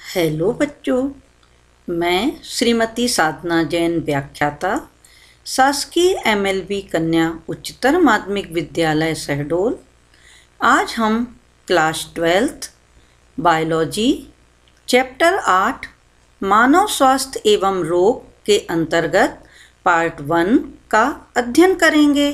Hello बच्चों, मैं श्रीमती साधना जैन व्याख्याता शासकीय MLB कन्या उच्चतर माध्यमिक विद्यालय शहडोल। आज हम क्लास 12th बायोलॉजी चैप्टर 8 मानव स्वास्थ्य एवं रोग के अंतर्गत पार्ट 1 का अध्ययन करेंगे।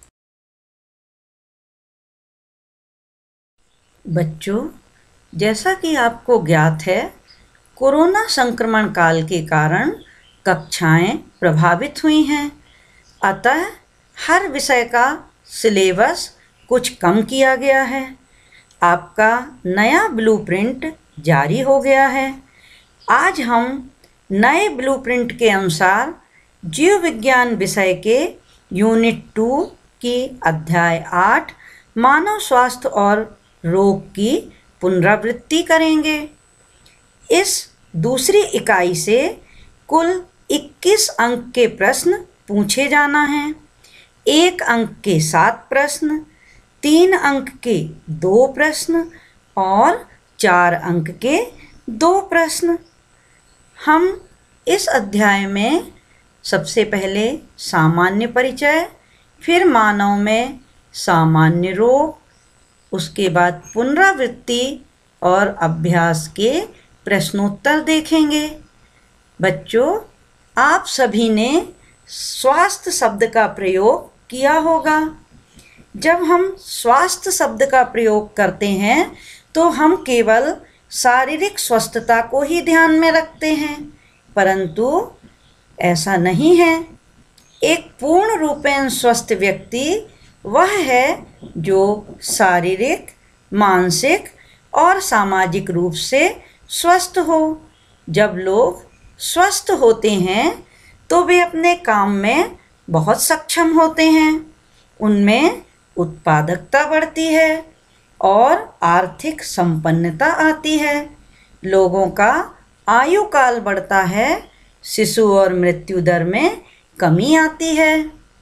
बच्चों, जैसा कि आपको ज्ञात है, कोरोना संक्रमण काल के कारण कक्षाएं प्रभावित हुई हैं। अतः हर विषय का सिलेबस कुछ कम किया गया है। आपका नया ब्लूप्रिंट जारी हो गया है। आज हम नए ब्लूप्रिंट के अनुसार जीव विज्ञान विषय के यूनिट 2 की अध्याय 8 मानव स्वास्थ्य और रोग की पुनरावृत्ति करेंगे। इस दूसरी इकाई से कुल 21 अंक के प्रश्न पूछे जाना है। 1 अंक के 7 प्रश्न, 3 अंक के 2 प्रश्न और 4 अंक के 2 प्रश्न। हम इस अध्याय में सबसे पहले सामान्य परिचय, फिर मानव में सामान्य रोग, उसके बाद पुनरावृत्ति और अभ्यास के प्रश्नोत्तर देखेंगे। बच्चों, आप सभी ने स्वास्थ्य शब्द का प्रयोग किया होगा। जब हम स्वास्थ्य शब्द का प्रयोग करते हैं तो हम केवल शारीरिक स्वस्थता को ही ध्यान में रखते हैं, परंतु ऐसा नहीं है। एक पूर्ण रूपेण स्वस्थ व्यक्ति वह है जो शारीरिक, मानसिक और सामाजिक रूप से स्वस्थ हो। जब लोग स्वस्थ होते हैं तो वे अपने काम में बहुत सक्षम होते हैं, उनमें उत्पादकता बढ़ती है और आर्थिक संपन्नता आती है। लोगों का आयु काल बढ़ता है, शिशु और मृत्यु दर में कमी आती है।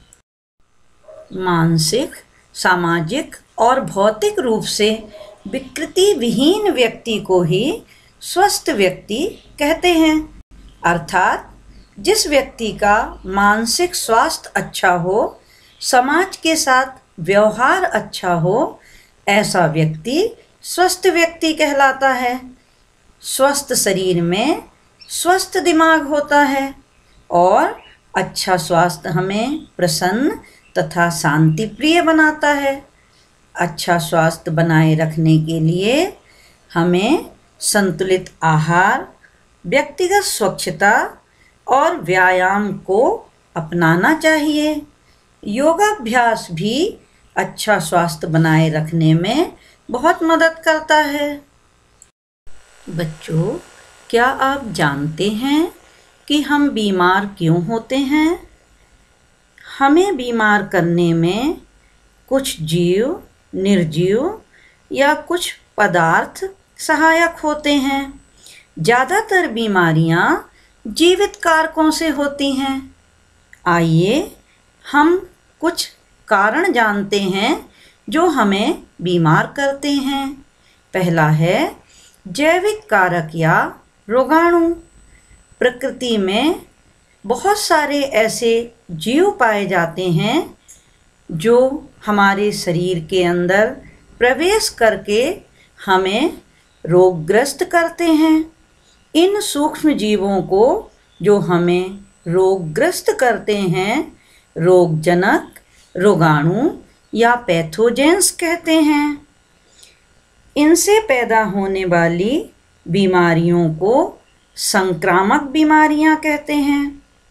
मानसिक, सामाजिक और भौतिक रूप से विकृति विहीन व्यक्ति को ही स्वस्थ व्यक्ति कहते हैं। अर्थात जिस व्यक्ति का मानसिक स्वास्थ्य अच्छा हो, समाज के साथ व्यवहार अच्छा हो, ऐसा व्यक्ति स्वस्थ व्यक्ति कहलाता है। स्वस्थ शरीर में स्वस्थ दिमाग होता है और अच्छा स्वास्थ्य हमें प्रसन्न तथा शांति प्रिय बनाता है। अच्छा स्वास्थ्य बनाए रखने के लिए हमें संतुलित आहार, व्यक्तिगत स्वच्छता और व्यायाम को अपनाना चाहिए। योगाभ्यास भी अच्छा स्वास्थ्य बनाए रखने में बहुत मदद करता है। बच्चों, क्या आप जानते हैं कि हम बीमार क्यों होते हैं? हमें बीमार करने में कुछ जीव, निर्जीव या कुछ पदार्थ सहायक होते हैं। ज़्यादातर बीमारियां जीवित कारकों से होती हैं। आइए हम कुछ कारण जानते हैं जो हमें बीमार करते हैं। पहला है जैविक कारक या रोगाणु। प्रकृति में बहुत सारे ऐसे जीव पाए जाते हैं जो हमारे शरीर के अंदर प्रवेश करके हमें रोगग्रस्त करते हैं। इन सूक्ष्म जीवों को जो हमें रोगग्रस्त करते हैं रोगजनक, रोगाणु या पैथोजेंस कहते हैं। इनसे पैदा होने वाली बीमारियों को संक्रामक बीमारियां कहते हैं।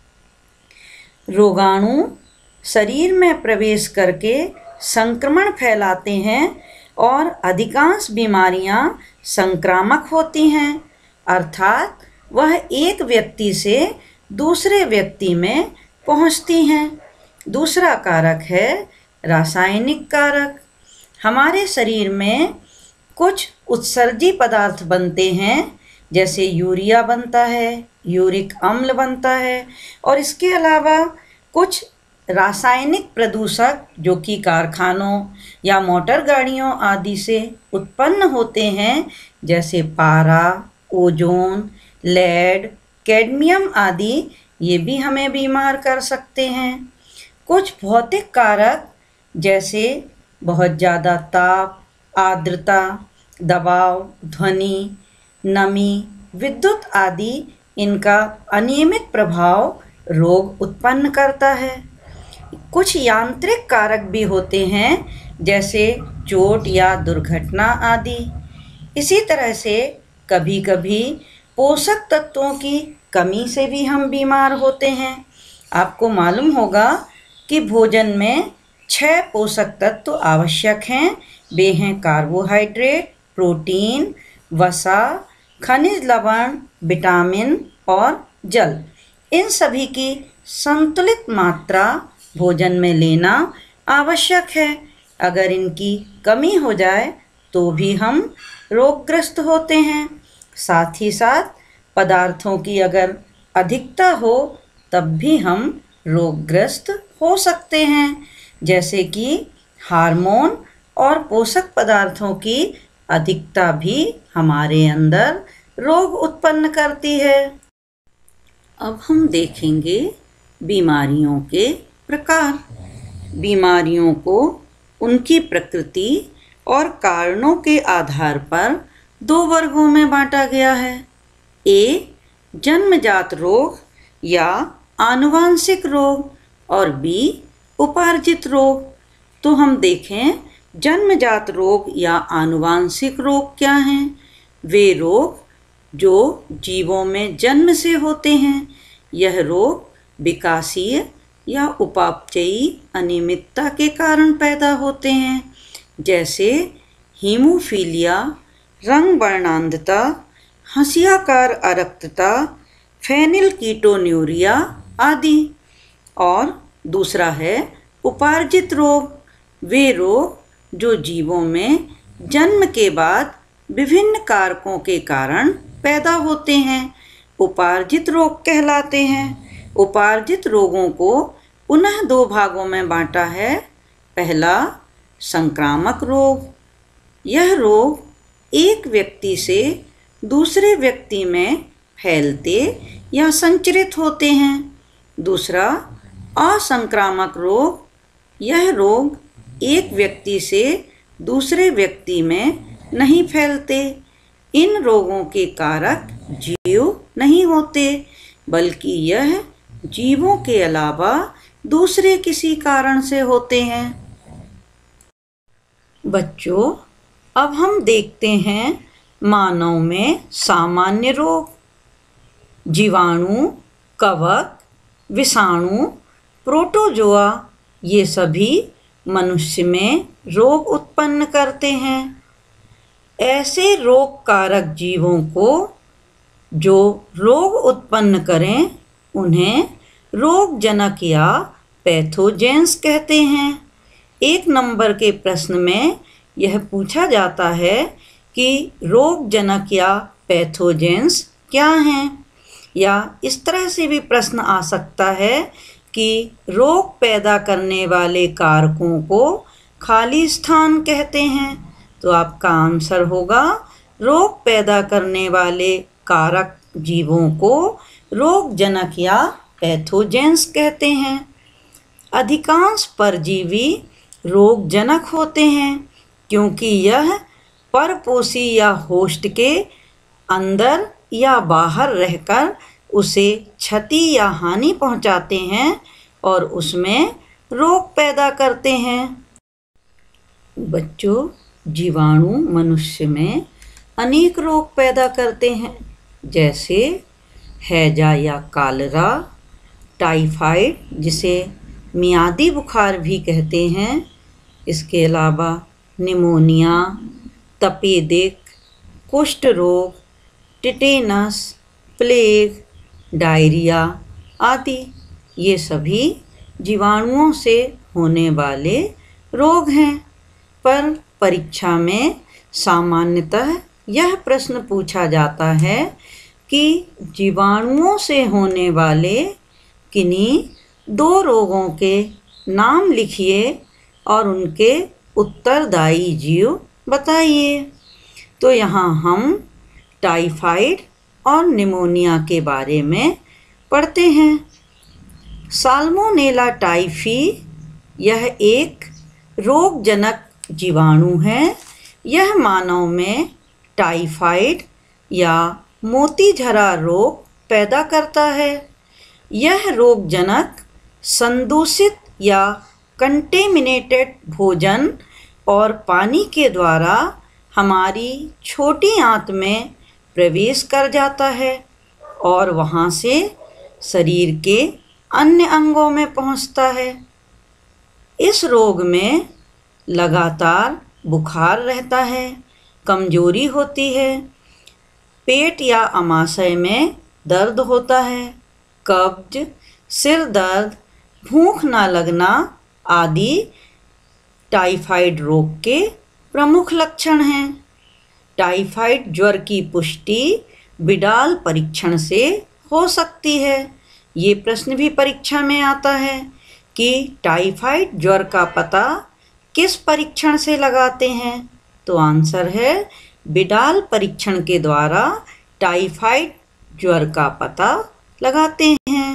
रोगाणु शरीर में प्रवेश करके संक्रमण फैलाते हैं और अधिकांश बीमारियां संक्रामक होती हैं, अर्थात वह एक व्यक्ति से दूसरे व्यक्ति में पहुंचती हैं। दूसरा कारक है रासायनिक कारक। हमारे शरीर में कुछ उत्सर्जी पदार्थ बनते हैं, जैसे यूरिया बनता है, यूरिक अम्ल बनता है और इसके अलावा कुछ रासायनिक प्रदूषक जो कि कारखानों या मोटर गाड़ियों आदि से उत्पन्न होते हैं, जैसे पारा, ओजोन, लेड, कैडमियम आदि ये भी हमें बीमार कर सकते हैं। कुछ भौतिक कारक जैसे बहुत ज़्यादा ताप, आर्द्रता, दबाव, ध्वनि, नमी, विद्युत आदि इनका अनियमित प्रभाव रोग उत्पन्न करता है। कुछ यांत्रिक कारक भी होते हैं जैसे चोट या दुर्घटना आदि। इसी तरह से कभी कभी पोषक तत्वों की कमी से भी हम बीमार होते हैं। आपको मालूम होगा कि भोजन में 6 पोषक तत्व आवश्यक हैं। वे हैं कार्बोहाइड्रेट, प्रोटीन, वसा, खनिज लवण, विटामिन और जल। इन सभी की संतुलित मात्रा भोजन में लेना आवश्यक है। अगर इनकी कमी हो जाए तो भी हम रोगग्रस्त होते हैं। साथ ही साथ पदार्थों की अगर अधिकता हो तब भी हम रोगग्रस्त हो सकते हैं, जैसे कि हार्मोन और पोषक पदार्थों की अधिकता भी हमारे अंदर रोग उत्पन्न करती है। अब हम देखेंगे बीमारियों के प्रकार। बीमारियों को उनकी प्रकृति और कारणों के आधार पर 2 वर्गों में बांटा गया है। ए, जन्मजात रोग या आनुवांशिक रोग और बी, उपार्जित रोग। तो हम देखें जन्मजात रोग या आनुवांशिक रोग क्या हैं। वे रोग जो जीवों में जन्म से होते हैं। यह रोग विकासीय या उपापचयी अनियमितता के कारण पैदा होते हैं, जैसे हीमोफीलिया, रंग वर्णांधता, हंसियाकार अरक्तता, फेनिलकीटोन्यूरिया आदि। और दूसरा है उपार्जित रोग। वे रोग जो जीवों में जन्म के बाद विभिन्न कारकों के कारण पैदा होते हैं, उपार्जित रोग कहलाते हैं। उपार्जित रोगों को पुनः 2 भागों में बांटा है। पहला, संक्रामक रोग। यह रोग एक व्यक्ति से दूसरे व्यक्ति में फैलते या संचरित होते हैं। दूसरा, असंक्रामक रोग। यह रोग एक व्यक्ति से दूसरे व्यक्ति में नहीं फैलते। इन रोगों के कारक जीव नहीं होते, बल्कि यह जीवों के अलावा दूसरे किसी कारण से होते हैं। बच्चों, अब हम देखते हैं मानव में सामान्य रोग। जीवाणु, कवक, विषाणु, प्रोटोजोआ ये सभी मनुष्य में रोग उत्पन्न करते हैं। ऐसे रोग कारक जीवों को जो रोग उत्पन्न करें उन्हें रोगजनक या पैथोजेंस कहते हैं। 1 नंबर के प्रश्न में यह पूछा जाता है कि रोगजनक या पैथोजेंस क्या हैं, या इस तरह से भी प्रश्न आ सकता है कि रोग पैदा करने वाले कारकों को खाली स्थान कहते हैं। तो आपका आंसर होगा रोग पैदा करने वाले कारक जीवों को रोगजनक या पैथोजेंस कहते हैं। अधिकांश परजीवी रोगजनक होते हैं क्योंकि यह परपोषी या होस्ट के अंदर या बाहर रहकर उसे क्षति या हानि पहुंचाते हैं और उसमें रोग पैदा करते हैं। बच्चों, जीवाणु मनुष्य में अनेक रोग पैदा करते हैं, जैसे हैजा या कालरा, टाइफाइड जिसे मियादी बुखार भी कहते हैं, इसके अलावा निमोनिया, तपेदिक, कुष्ठ रोग, टिटेनस, प्लेग, डायरिया आदि। ये सभी जीवाणुओं से होने वाले रोग हैं। पर परीक्षा में सामान्यतः यह प्रश्न पूछा जाता है कि जीवाणुओं से होने वाले किन्हीं 2 रोगों के नाम लिखिए और उनके उत्तरदायी जीव बताइए। तो यहाँ हम टाइफाइड और निमोनिया के बारे में पढ़ते हैं। साल्मोनेला टाइफी यह एक रोगजनक जीवाणु है। यह मानव में टाइफाइड या मोतीझरा रोग पैदा करता है। यह रोगजनक संदूषित या कंटेमिनेटेड भोजन और पानी के द्वारा हमारी छोटी आंत में प्रवेश कर जाता है और वहाँ से शरीर के अन्य अंगों में पहुँचता है। इस रोग में लगातार बुखार रहता है, कमजोरी होती है, पेट या आमाशय में दर्द होता है, कब्ज, सिर दर्द, भूख न लगना आदि टाइफाइड रोग के प्रमुख लक्षण हैं। टाइफाइड ज्वर की पुष्टि विडाल परीक्षण से हो सकती है। ये प्रश्न भी परीक्षा में आता है कि टाइफाइड ज्वर का पता किस परीक्षण से लगाते हैं? तो आंसर है विडाल परीक्षण के द्वारा टाइफाइड ज्वर का पता लगाते हैं।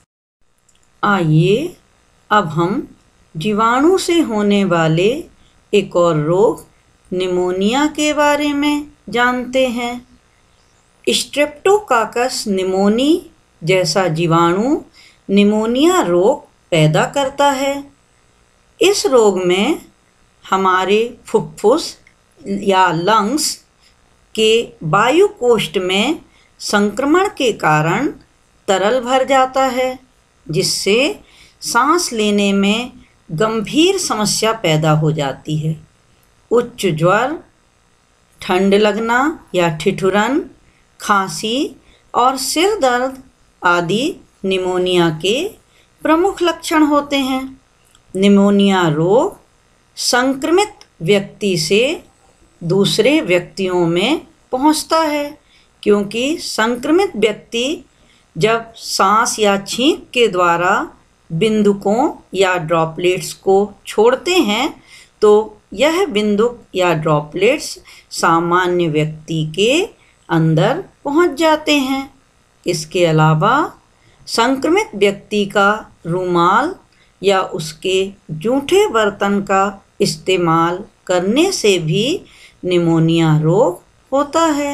आइए अब हम जीवाणु से होने वाले एक और रोग निमोनिया के बारे में जानते हैं। स्ट्रेप्टोकाकस निमोनी जैसा जीवाणु निमोनिया रोग पैदा करता है। इस रोग में हमारे फुफ्फुस या लंग्स के वायुकोष्ठ में संक्रमण के कारण तरल भर जाता है, जिससे सांस लेने में गंभीर समस्या पैदा हो जाती है। उच्च ज्वर, ठंड लगना या ठिठुरन, खांसी और सिर दर्द आदि निमोनिया के प्रमुख लक्षण होते हैं। निमोनिया रोग संक्रमित व्यक्ति से दूसरे व्यक्तियों में पहुंचता है, क्योंकि संक्रमित व्यक्ति जब सांस या छींक के द्वारा बिंदुकों या ड्रॉपलेट्स को छोड़ते हैं तो यह बिंदुक या ड्रॉपलेट्स सामान्य व्यक्ति के अंदर पहुंच जाते हैं। इसके अलावा संक्रमित व्यक्ति का रुमाल या उसके जूठे बर्तन का इस्तेमाल करने से भी निमोनिया रोग होता है।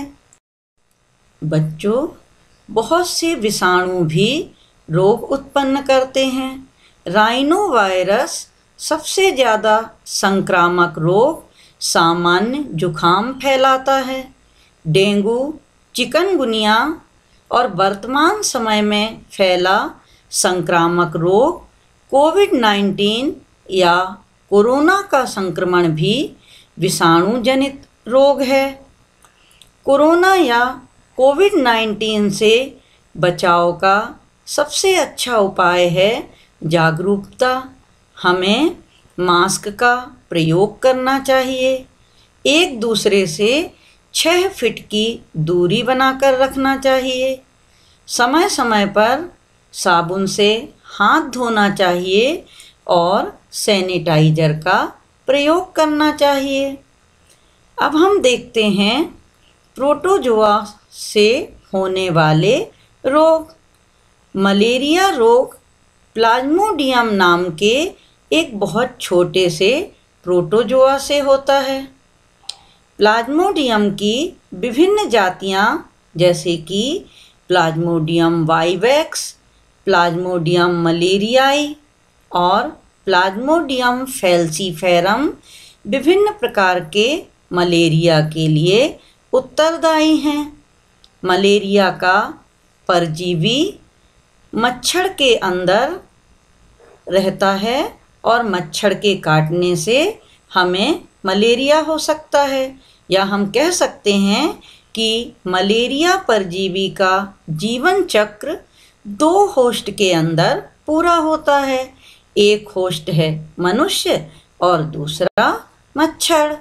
बच्चों, बहुत से विषाणु भी रोग उत्पन्न करते हैं। राइनो वायरस सबसे ज़्यादा संक्रामक रोग सामान्य जुखाम फैलाता है। डेंगू, चिकनगुनिया और वर्तमान समय में फैला संक्रामक रोग कोविड-19 या कोरोना का संक्रमण भी विषाणु जनित रोग है। कोरोना या कोविड-19 से बचाव का सबसे अच्छा उपाय है जागरूकता। हमें मास्क का प्रयोग करना चाहिए। एक दूसरे से 6 फीट की दूरी बनाकर रखना चाहिए। समय समय पर साबुन से हाथ धोना चाहिए और सैनिटाइजर का प्रयोग करना चाहिए। अब हम देखते हैं प्रोटोजोआ से होने वाले रोग। मलेरिया रोग प्लाज्मोडियम नाम के एक बहुत छोटे से प्रोटोजोआ से होता है। प्लाज्मोडियम की विभिन्न जातियां जैसे कि प्लाज्मोडियम वाइवैक्स, प्लाज्मोडियम मलेरियाई और प्लाज्मोडियम फैल्सीफेरम विभिन्न प्रकार के मलेरिया के लिए उत्तरदायी हैं। मलेरिया का परजीवी मच्छर के अंदर रहता है और मच्छर के काटने से हमें मलेरिया हो सकता है, या हम कह सकते हैं कि मलेरिया परजीवी का जीवन चक्र 2 होस्ट के अंदर पूरा होता है। एक होस्ट है मनुष्य और दूसरा मच्छर।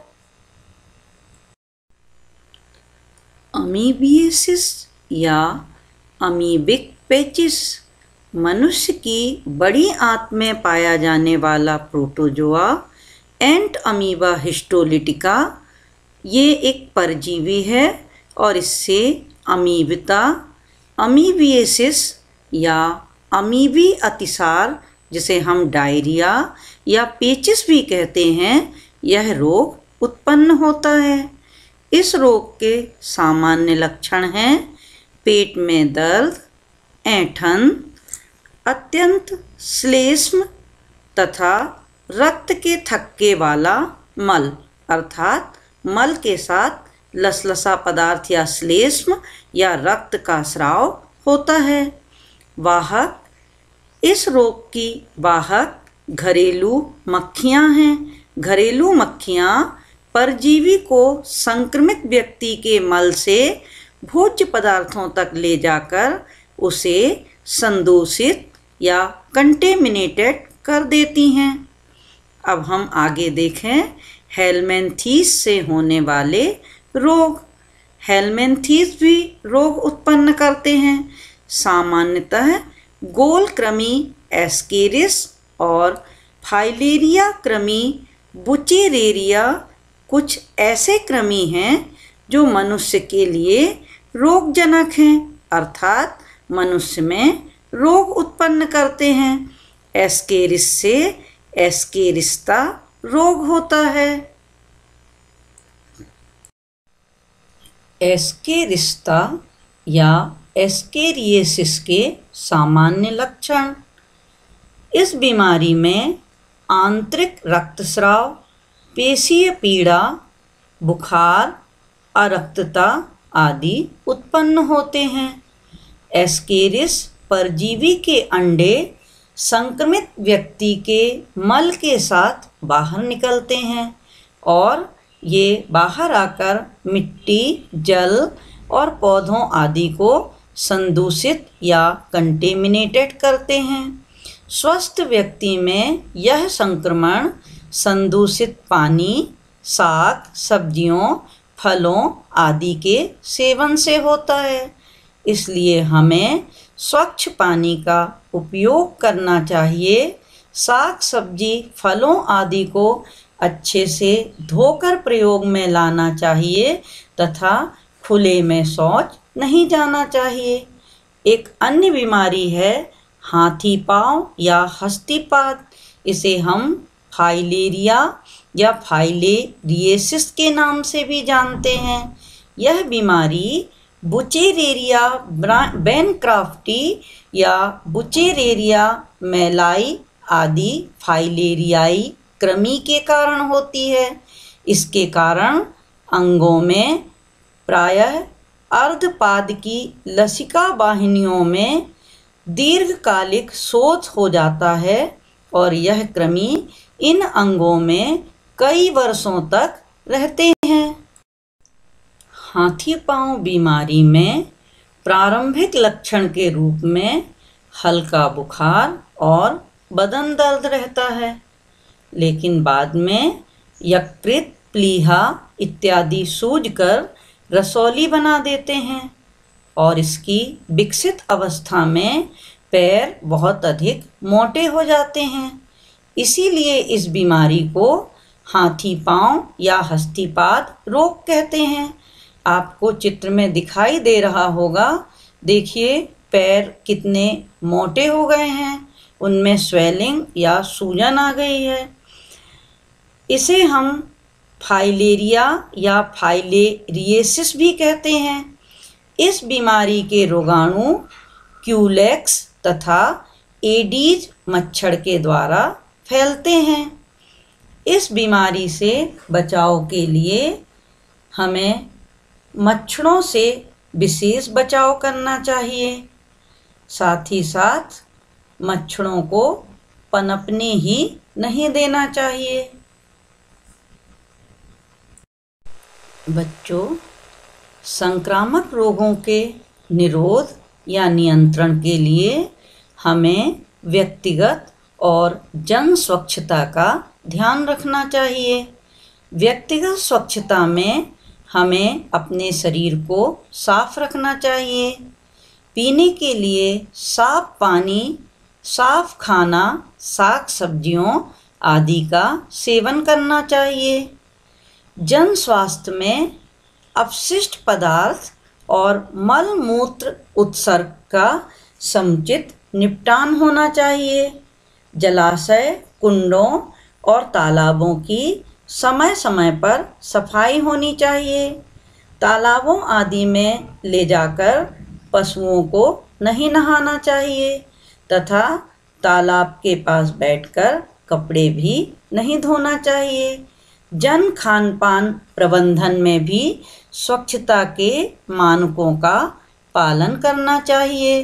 अमीबियासिस या अमीबिक पैचिस मनुष्य की बड़ी आंत में पाया जाने वाला प्रोटोजोआ एंट अमीबा हिस्टोलिटिका। ये एक परजीवी है और इससे अमीबिता, अमीबिएसिस या अमीबी अतिसार, जिसे हम डायरिया या पेचिस भी कहते हैं, यह रोग उत्पन्न होता है। इस रोग के सामान्य लक्षण हैं पेट में दर्द, ऐंठन, अत्यंत श्लेष्म तथा रक्त के थक्के वाला मल, अर्थात मल के साथ लसलसा पदार्थ या श्लेष्म या रक्त का स्राव होता है। वाहक, इस रोग की वाहक घरेलू मक्खियाँ हैं। घरेलू मक्खियाँ परजीवी को संक्रमित व्यक्ति के मल से भोज्य पदार्थों तक ले जाकर उसे संदूषित या कंटेमिनेटेड कर देती हैं। अब हम आगे देखें हेलमिंथीस से होने वाले रोग। हेलमिंथीस भी रोग उत्पन्न करते हैं। सामान्यतः गोल कृमि एस्केरिस और फाइलेरिया कृमि बुचेरेरिया कुछ ऐसे कृमि हैं जो मनुष्य के लिए रोगजनक हैं, अर्थात मनुष्य में रोग उत्पन्न करते हैं। एस्केरिस से एस्केरिस्ता रोग होता है। एस्केरिस्ता या एस्केरिएसिस के सामान्य लक्षण। इस बीमारी में आंतरिक रक्तस्राव, पेशीय पीड़ा, बुखार, अरक्तता आदि उत्पन्न होते हैं। एस्केरिस परजीवी के अंडे संक्रमित व्यक्ति के मल के साथ बाहर निकलते हैं और ये बाहर आकर मिट्टी, जल और पौधों आदि को संदूषित या कंटेमिनेटेड करते हैं। स्वस्थ व्यक्ति में यह संक्रमण संदूषित पानी, साग, सब्जियों, फलों आदि के सेवन से होता है। इसलिए हमें स्वच्छ पानी का उपयोग करना चाहिए। साग, सब्जी, फलों आदि को अच्छे से धोकर प्रयोग में लाना चाहिए तथा खुले में शौच नहीं जाना चाहिए। एक अन्य बीमारी है हाथी पाँव या हस्तीपाद। इसे हम फाइलेरिया या फाइलेरिएसिस के नाम से भी जानते हैं। यह बीमारी बुचेरेरिया बैनक्राफ्टी या बुचेरेरिया मेलाई आदि फाइलेरियाई कृमि के कारण होती है। इसके कारण अंगों में प्रायः अर्धपाद की लसिका वाहिनियों में दीर्घकालिक शोथ हो जाता है और यह कृमि इन अंगों में कई वर्षों तक रहते हैं। हाथी पाँव बीमारी में प्रारंभिक लक्षण के रूप में हल्का बुखार और बदन दर्द रहता है, लेकिन बाद में यकृत, प्लीहा इत्यादि सूजकर रसौली बना देते हैं और इसकी विकसित अवस्था में पैर बहुत अधिक मोटे हो जाते हैं। इसीलिए इस बीमारी को हाथी पाँव या हस्तीपाद रोग कहते हैं। आपको चित्र में दिखाई दे रहा होगा, देखिए पैर कितने मोटे हो गए हैं, उनमें स्वेलिंग या सूजन आ गई है। इसे हम फाइलेरिया या फाइलेरिएसिस भी कहते हैं। इस बीमारी के रोगाणु क्यूलेक्स तथा एडीज मच्छर के द्वारा फैलते हैं। इस बीमारी से बचाव के लिए हमें मच्छरों से विशेष बचाव करना चाहिए। साथ ही साथ मच्छरों को पनपने ही नहीं देना चाहिए। बच्चों, संक्रामक रोगों के निरोध या नियंत्रण के लिए हमें व्यक्तिगत और जन स्वच्छता का ध्यान रखना चाहिए। व्यक्तिगत स्वच्छता में हमें अपने शरीर को साफ रखना चाहिए। पीने के लिए साफ पानी, साफ खाना, साग सब्जियों आदि का सेवन करना चाहिए। जन स्वास्थ्य में अपशिष्ट पदार्थ और मल मूत्र उत्सर्ग का समुचित निपटान होना चाहिए। जलाशय, कुंडों और तालाबों की समय समय पर सफाई होनी चाहिए। तालाबों आदि में ले जाकर पशुओं को नहीं नहाना चाहिए तथा तालाब के पास बैठकर कपड़े भी नहीं धोना चाहिए। जन खान पान प्रबंधन में भी स्वच्छता के मानकों का पालन करना चाहिए।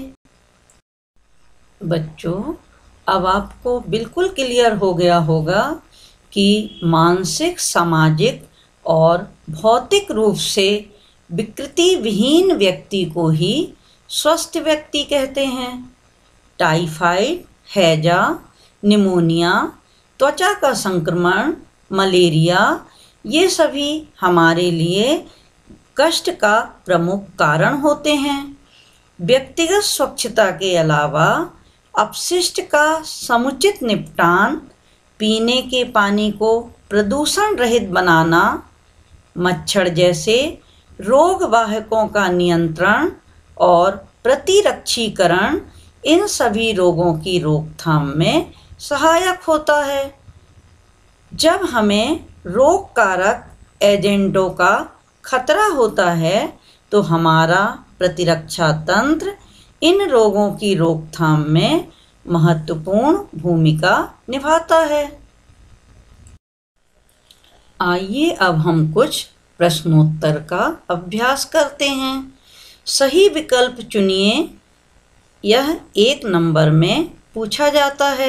बच्चों, अब आपको बिल्कुल क्लियर हो गया होगा कि मानसिक, सामाजिक और भौतिक रूप से विकृति विहीन व्यक्ति को ही स्वस्थ व्यक्ति कहते हैं। टाइफाइड, हैजा, निमोनिया, त्वचा का संक्रमण, मलेरिया, ये सभी हमारे लिए कष्ट का प्रमुख कारण होते हैं। व्यक्तिगत स्वच्छता के अलावा अपशिष्ट का समुचित निपटान, पीने के पानी को प्रदूषण रहित बनाना, मच्छर जैसे रोग वाहकों का नियंत्रण और प्रतिरक्षीकरण इन सभी रोगों की रोकथाम में सहायक होता है। जब हमें रोग कारक एजेंटों का खतरा होता है तो हमारा प्रतिरक्षा तंत्र इन रोगों की रोकथाम में महत्वपूर्ण भूमिका निभाता है। आइए अब हम कुछ प्रश्नोत्तर का अभ्यास करते हैं। सही विकल्प चुनिए। यह 1 नंबर में पूछा जाता है।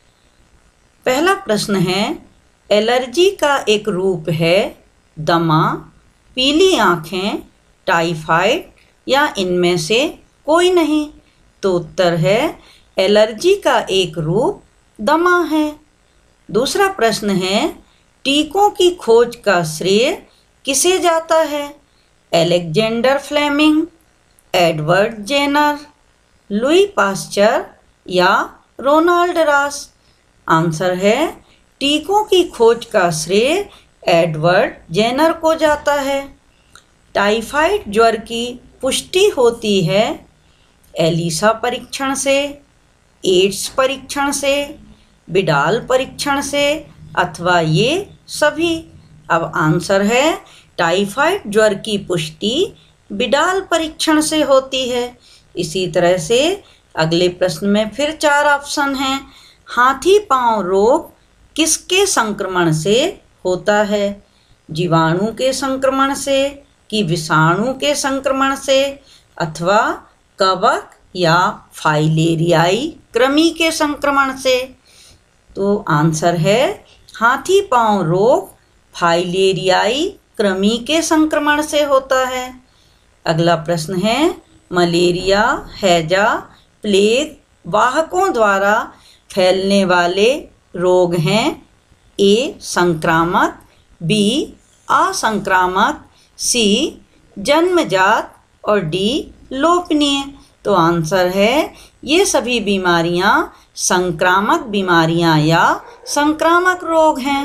पहला प्रश्न है, एलर्जी का एक रूप है दमा, पीली आँखें, टाइफाइड या इनमें से कोई नहीं। तो उत्तर है एलर्जी का एक रूप दमा है। दूसरा प्रश्न है, टीकों की खोज का श्रेय किसे जाता है? Alexander Fleming, Edward Jenner, Louis Pasteur या रोनाल्ड रॉस? आंसर है टीकों की खोज का श्रेय एडवर्ड जेनर को जाता है। टाइफाइड ज्वर की पुष्टि होती है एलिसा परीक्षण से, एड्स परीक्षण से, बिडाल परीक्षण से अथवा ये सभी? अब आंसर है टाइफाइड ज्वर की पुष्टि बिडाल परीक्षण से होती है। इसी तरह से अगले प्रश्न में फिर 4 ऑप्शन हैं। हाथी पांव रोग किसके संक्रमण से होता है? जीवाणु के संक्रमण से कि विषाणु के संक्रमण से अथवा कवक या फाइलेरियाई कृमि के संक्रमण से? तो आंसर है हाथी पांव रोग फाइलेरियाई कृमि के संक्रमण से होता है। अगला प्रश्न है, मलेरिया, हैजा, प्लेग वाहकों द्वारा फैलने वाले रोग हैं? ए संक्रामक, बी असंक्रामक, सी जन्मजात और डी लोपनीय? तो आंसर है ये सभी बीमारियां संक्रामक बीमारियां या संक्रामक रोग हैं।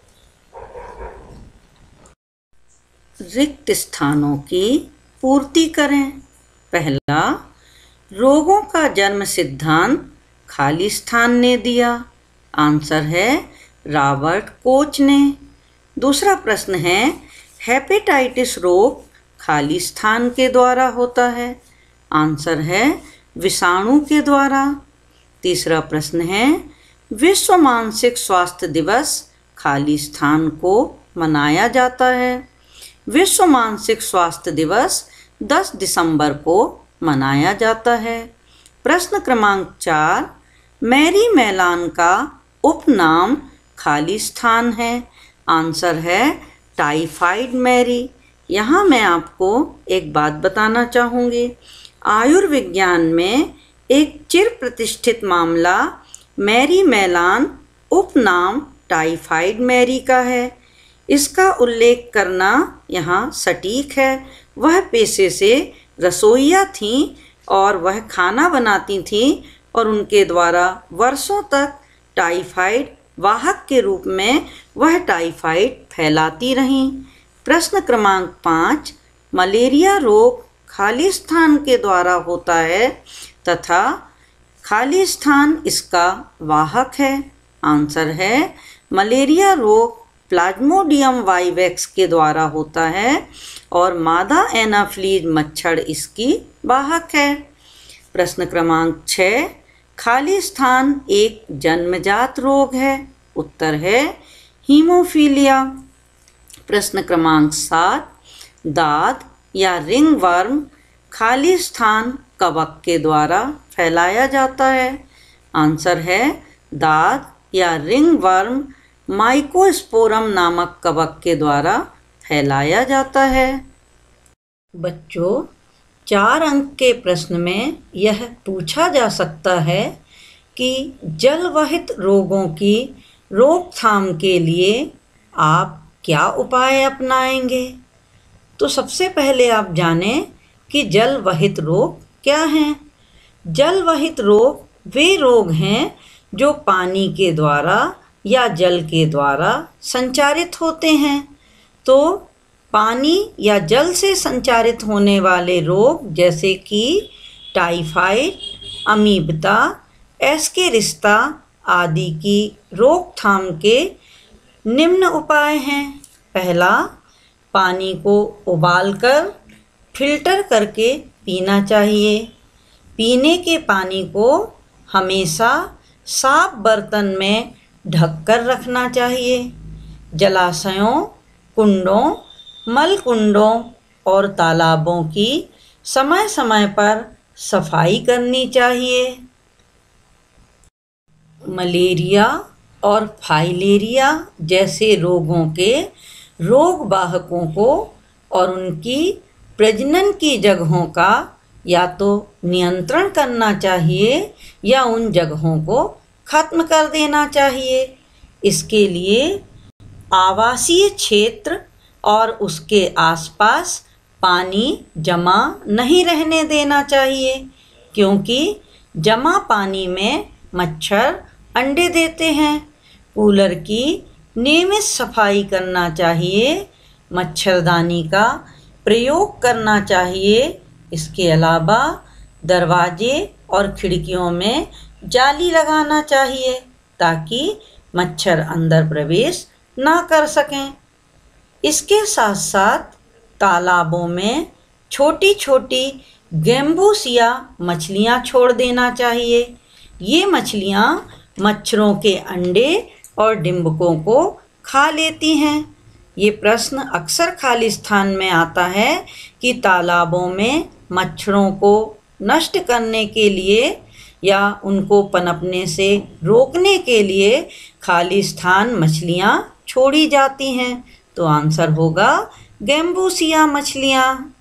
रिक्त स्थानों की पूर्ति करें। पहला, रोगों का जन्म सिद्धांत खाली स्थान ने दिया। आंसर है रॉबर्ट कोच ने। दूसरा प्रश्न है, हेपेटाइटिस रोग खाली स्थान के द्वारा होता है। आंसर है विषाणु के द्वारा। तीसरा प्रश्न है, विश्व मानसिक स्वास्थ्य दिवस खाली स्थान को मनाया जाता है। विश्व मानसिक स्वास्थ्य दिवस 10 दिसंबर को मनाया जाता है। प्रश्न क्रमांक 4, मैरी मैलान का उपनाम खाली स्थान है। आंसर है टाइफाइड मैरी। यहाँ मैं आपको एक बात बताना चाहूँगी। आयुर्विज्ञान में एक चिर प्रतिष्ठित मामला मैरी मैलान उपनाम टाइफाइड मैरी का है। इसका उल्लेख करना यहाँ सटीक है। वह पेशे से रसोइया थीं और वह खाना बनाती थीं और उनके द्वारा वर्षों तक टाइफाइड वाहक के रूप में वह टाइफाइड फैलाती रहीं। प्रश्न क्रमांक 5, मलेरिया रोग खाली स्थान के द्वारा होता है तथा खाली स्थान इसका वाहक है। आंसर है मलेरिया रोग प्लाज्मोडियम वाइवेक्स के द्वारा होता है और मादा एनाफ्लीज मच्छर इसकी वाहक है। प्रश्न क्रमांक 6, खाली स्थान एक जन्मजात रोग है। उत्तर है हीमोफीलिया। प्रश्न क्रमांक 7, दाद या रिंगवर्म खाली स्थान कवक के द्वारा फैलाया जाता है। आंसर है दाद या रिंगवर्म माइकोस्पोरम नामक कवक के द्वारा फैलाया जाता है। बच्चों, 4 अंक के प्रश्न में यह पूछा जा सकता है कि जलवहित रोगों की रोकथाम के लिए आप क्या उपाय अपनाएंगे। तो सबसे पहले आप जानें कि जलवहित रोग क्या हैं। जलवहित रोग वे रोग हैं जो पानी के द्वारा या जल के द्वारा संचारित होते हैं। तो पानी या जल से संचारित होने वाले रोग जैसे कि टाइफाइड, अमीबता, एस्केरिस्ता आदि की रोकथाम के निम्न उपाय हैं। पहला, पानी को उबालकर फिल्टर करके पीना चाहिए। पीने के पानी को हमेशा साफ बर्तन में ढककर रखना चाहिए। जलाशयों, कुंडों, मल कुंडों और तालाबों की समय समय पर सफाई करनी चाहिए। मलेरिया और फाइलेरिया जैसे रोगों के रोग वाहकों को और उनकी प्रजनन की जगहों का या तो नियंत्रण करना चाहिए या उन जगहों को खत्म कर देना चाहिए। इसके लिए आवासीय क्षेत्र और उसके आसपास पानी जमा नहीं रहने देना चाहिए, क्योंकि जमा पानी में मच्छर अंडे देते हैं। कूलर की नियमित सफाई करना चाहिए। मच्छरदानी का प्रयोग करना चाहिए। इसके अलावा दरवाजे और खिड़कियों में जाली लगाना चाहिए ताकि मच्छर अंदर प्रवेश ना कर सकें। इसके साथ साथ तालाबों में छोटी छोटी गैम्बूसिया मछलियाँ छोड़ देना चाहिए। ये मछलियाँ मच्छरों के अंडे और डिंबकों को खा लेती हैं। ये प्रश्न अक्सर खाली स्थान में आता है कि तालाबों में मच्छरों को नष्ट करने के लिए या उनको पनपने से रोकने के लिए खाली स्थान मछलियाँ छोड़ी जाती हैं। तो आंसर होगा गैम्बूसिया मछलियाँ।